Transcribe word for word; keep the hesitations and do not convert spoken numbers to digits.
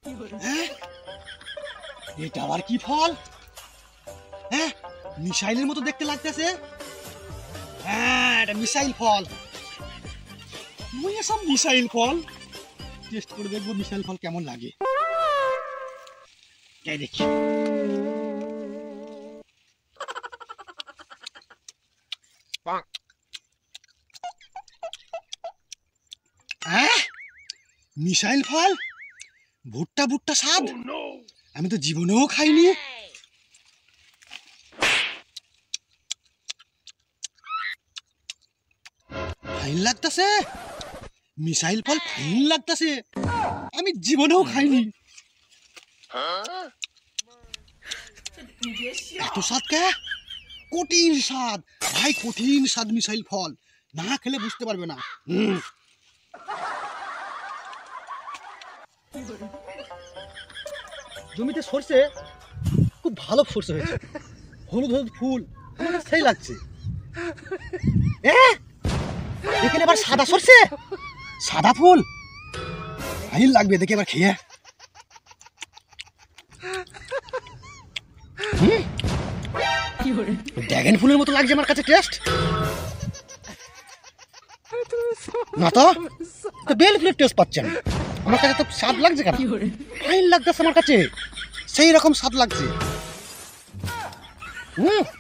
হ্যাঁ, এটা আবার কি ফল? হ্যাঁ, মিসাইলের মতো দেখতে লাগতেছে। হ্যাঁ, এটা মিসাইল ফল। ওই সব মিসাইল ফল টেস্ট করে দেখবো মিসাইল ফল কেমন লাগে। তাই দেখি। হ্যাঁ, মিসাইল ফল, ভুট্টা ভুট্টা স্বাদ। আমি তো জীবনেও খাইনি। ফাইন লাগতেছে, মিসাইল ফল ফাইন লাগতেছে। আমি জীবনেও খাইনি। এত স্বাদ কে? কঠিন স্বাদ ভাই, কঠিন স্বাদ মিসাইল ফল। না খেলে বুঝতে পারবে না। জমিতে সরষে খুব ভালো সরষে হয়েছে, হলুদ হলুদ ফুল, সেই লাগছে। এখানে আবার সাদা সরষে, সাদা ফুল, ফাইন লাগবে দেখে এবার খেয়ে। ড্রাগন ফুলের মতো লাগছে আমার কাছে টেস্ট। না তো বেল ফুলের টেস্ট পাচ্ছেন আমার কাছে, তো স্বাদ লাগছে কেন? ফাইন লাগতেছে আমার কাছে, সেই রকম স্বাদ লাগছে। হুম।